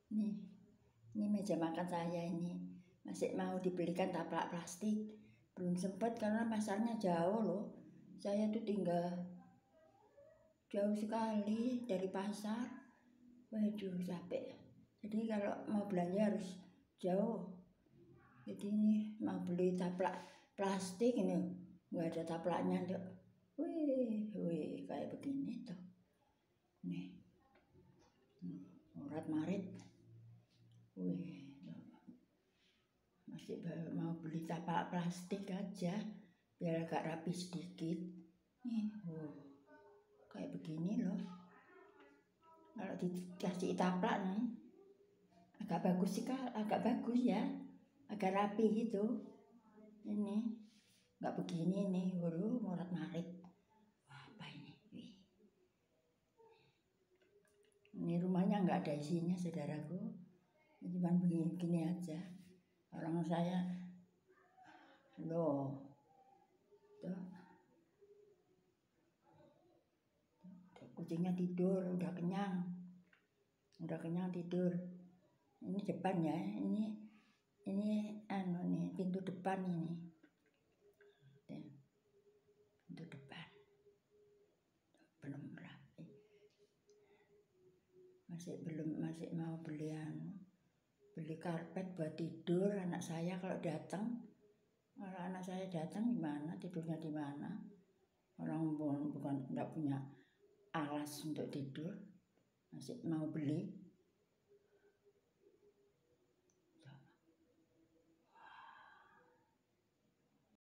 Ini meja makan saya ini. Masih mau dibelikan taplak plastik. Belum sempat karena pasarnya jauh loh. Saya tuh tinggal jauh sekali dari pasar. Waduh, capek. Jadi kalau mau belanja harus jauh. Jadi ini mau beli taplak plastik ini. Nggak ada taplaknya tuh. Wih, kayak begini tuh. Nih. Urat marit. Wih, masih mau beli taplak plastik aja biar agak rapi sedikit. Nih, kayak begini loh. Kalau dikasih taplak nih, agak bagus sih, agak bagus ya, agak rapi gitu. Ini nggak begini nih, urat marit. Wah, apa ini? Ini rumahnya nggak ada isinya, saudaraku. Cuma begini aja. Orang saya, loh, tuh, kucingnya tidur, udah kenyang tidur. Ini depan ya, ini nih pintu depan ini, pintu depan, belum rapi. Masih mau beli karpet buat tidur anak saya kalau datang. Kalau anak saya datang gimana, tidurnya di mana? Orang bukan nggak punya alas untuk tidur, masih mau beli.